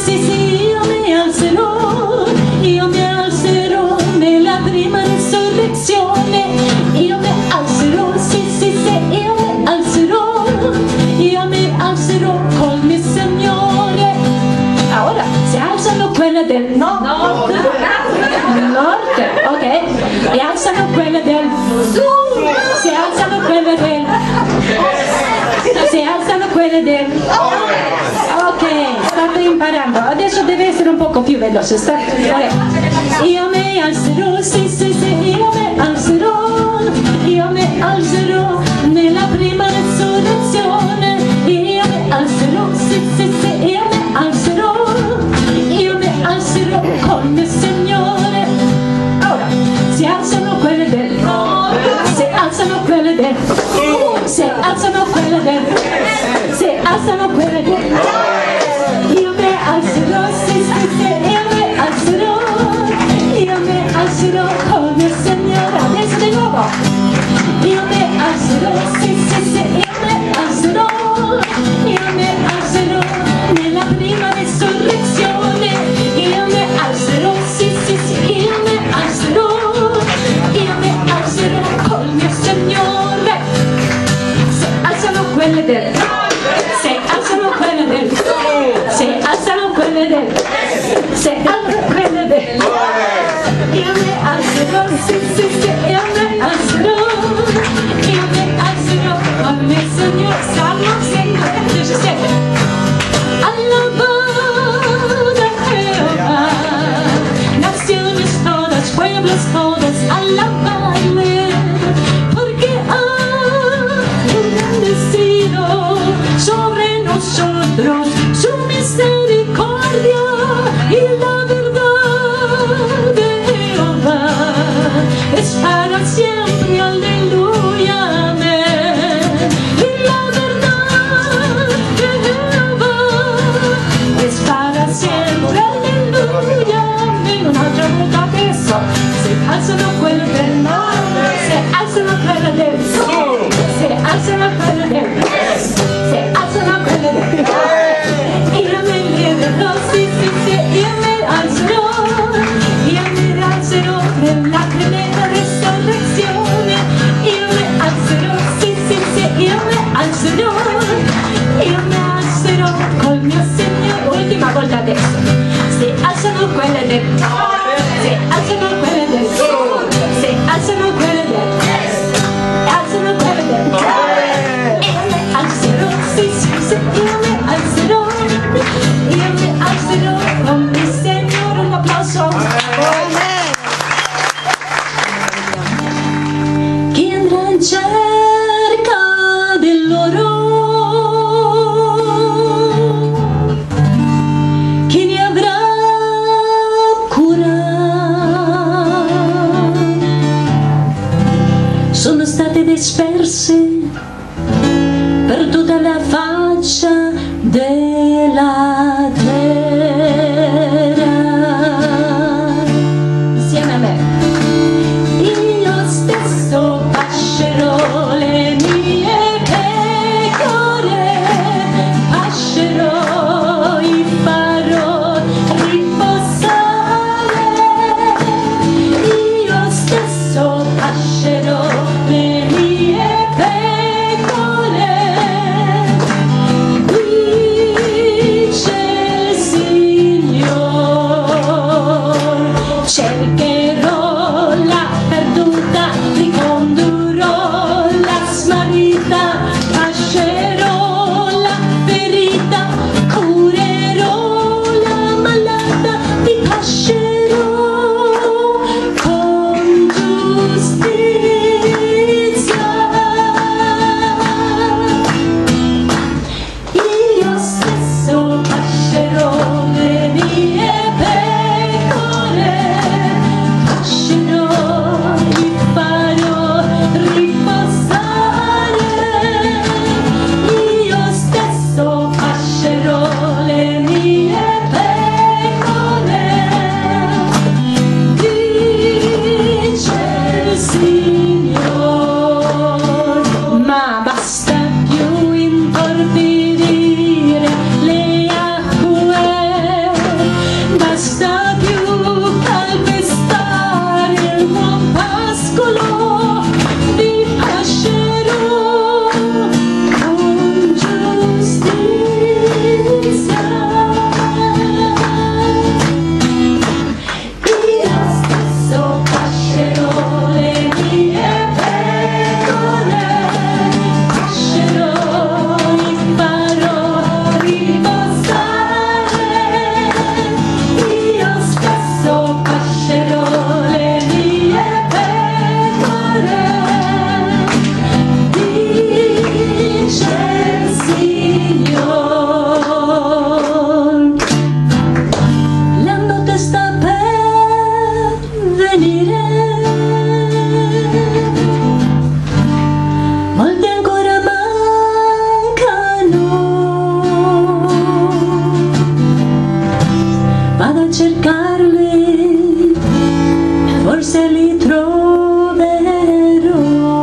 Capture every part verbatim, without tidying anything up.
sì, sì, io mi alzerò, io mi alzerò nella prima risurrezione, io mi alzerò, sì, sì, sì, io mi alzerò, io mi alzerò col mio Signore. Ora si alzano quelle del nord, nord, ok, e alzano quelle del sud, si alzano quelle del, si alzano quelle del, ok, state imparando, adesso deve essere un poco più veloce, state, okay. Io mi alzerò, sì, sì, sì, io mi alzerò, io mi alzerò nella prima risurrezione, io mi alzerò, sì, sì, sì, io mi alzerò, io mi alzerò col mio Signore. Ora, si alzano quelle del nord, si alzano quelle del, si alzano quelle del, si alzano quelle del, io mi alzerò, sì, sì, sì, io mi alzerò, io mi alzerò col mio Signore. Adesso di nuovo, io mi alzerò, sì, sì, sì, io mi alzerò, io mi alzerò nella prima risurrezione, io mi alzerò, sì, sì, sì, io mi alzerò, io mi alzerò col mio Signore. Se alzano quelle del nord, se alzano quelle del sud, se alzano quelle del, se alzano quelle del, io mi alzerò, sì, sì, sì, io mi alzerò, io mi alzerò col mio Signore. Salmo centodiciassette. Alabad a Jehová, naciones todas, pueblos todos, alabadle, porque ha engrandecido sobre nosotros su misericordia y la verdad de Jehová es para siempre, aleluya, amén. Y la verdad de Jehová es para siempre, aleluya, amén. Un'altra volta adesso, se alzano quelle del nord, se alzano quelle del sud, se alzano quelle del est, se alzano quelle del nord, io mi leverò, sì, sì, sì, io mi alzerò, io mi alzerò nella prima risurrezione, io mi alzerò, sì, sì, sì, io mi alzerò, io mi alzerò col mio Signore. Ultima volta adesso, se alzano quelle del nord, se alzano quelle del sud, se alzano quelle del est, alzano quelle del nord, io mi alzerò, sì, sì, sì, io mi alzerò, io mi alzerò con il Signore. Un applauso. Chi andrà in cerca dell'oro, chi ne avrà cura, cercarli, forse li troverò.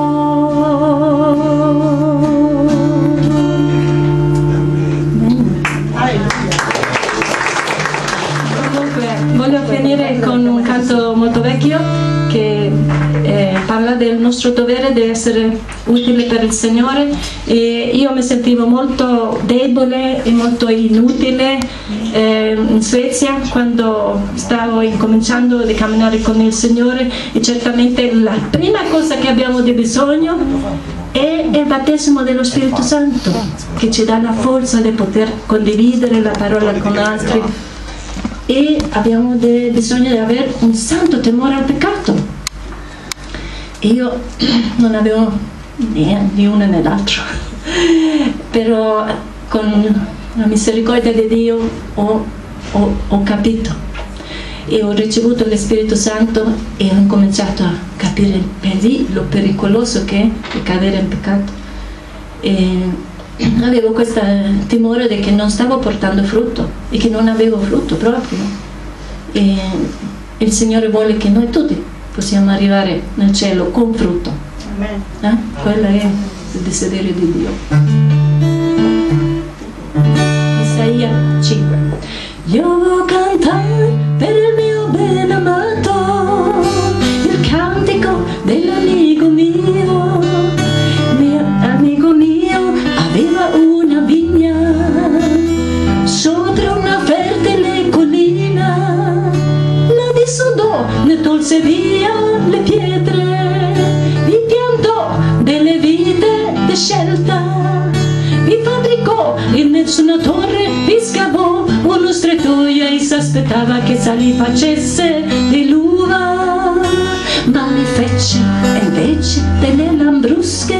Comunque voglio finire con un canto molto vecchio che eh, parla del nostro dovere di essere utile per il Signore, e io mi sentivo molto debole e molto inutile eh, in Svezia quando stavo incominciando a camminare con il Signore, e certamente la prima cosa che abbiamo di bisogno è il battesimo dello Spirito Santo, che ci dà la forza di poter condividere la parola con altri, e abbiamo bisogno di avere un santo temore al peccato. Io non avevo né uno né l'altro, però con la misericordia di Dio ho, ho, ho capito e ho ricevuto lo Spirito Santo e ho cominciato a capire lo pericoloso che è di cadere in peccato, e avevo questo timore di che non stavo portando frutto e che non avevo frutto proprio, e il Signore vuole che noi tutti possiamo arrivare nel cielo con frutto. Amen. Eh? Quello è il desiderio di Dio. Isaia cinque. Io voglio cantare per il mio ben amato il cantico dell'amico mio. Mio amico mio aveva una vigna sopra una fertile collina, la dissodò, ne tolse via le pietre, vi piantò delle vite di scelta, vi fabbricò in nessuna torre, vi scavò uno strettoio e si aspettava che se li facesse di l'uva, ma li fece invece delle lambrusche.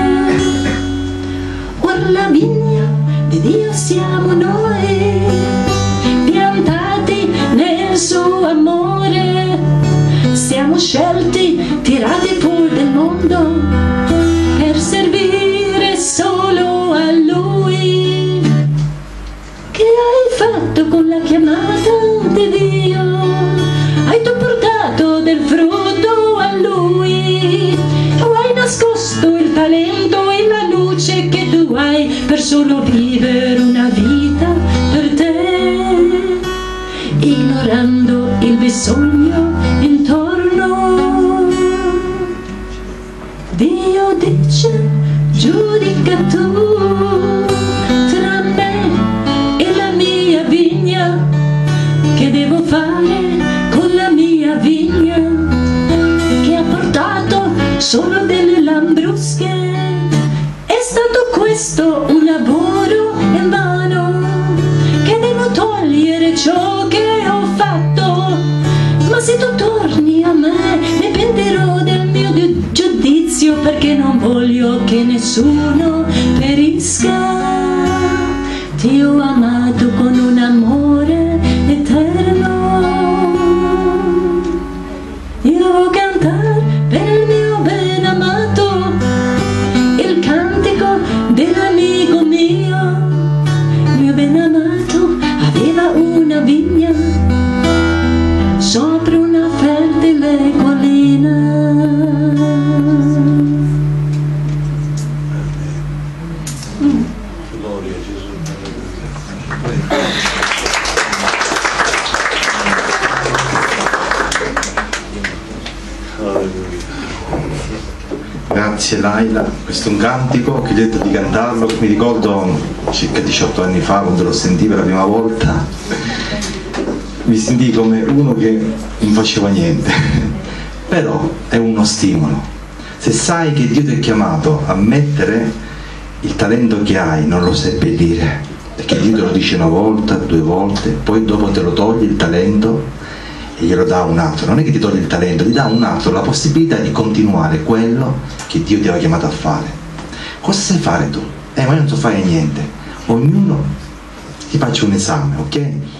Ora la vigna di Dio siamo noi, piantati nel suo amore, siamo scelti, tirati fuori del mondo per servire solo a Lui. Che hai fatto con la chiamata di Dio? Hai tu portato del frutto a Lui, o hai nascosto il talento e la luce che tu hai per solo vivere una vita per te, ignorando il bisogno intorno? Dio dice: giudica tu tra me e la mia vigna, che devo fare con la mia vigna che ha portato solo delle lambrusche? È stato questo un lavoro in vano, che devo togliere ciò che ho fatto, ma se tu torni a me ne pentirò del mio giudizio, perché non voglio che nessuno perisca. Ti ho amato con un amore eterno. Io voglio cantare per il mio ben amato il cantico dell'amico mio. Il mio ben amato aveva una vigna sopra una fertile collina. Mm. Gloria a Gesù. Grazie Laila, questo è un cantico che gli ho detto di cantarlo, mi ricordo circa diciotto anni fa quando lo sentivo la prima volta, mi sentii come uno che non faceva niente, però è uno stimolo. Se sai che Dio ti ha chiamato a mettere il talento che hai, non lo seppellire, perché Dio te lo dice una volta, due volte, poi dopo te lo toglie il talento e glielo dà un altro. Non è che ti toglie il talento, ti dà un altro la possibilità di continuare quello che Dio ti aveva chiamato a fare. Cosa sai fare tu? Eh, ma io non so fare niente. Ognuno ti faccia un esame, ok?